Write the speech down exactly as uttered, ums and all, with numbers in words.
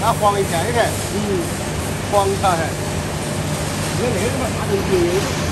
啊，放一天嘅， 嗯， 放下係。 你嚟都咪打定住。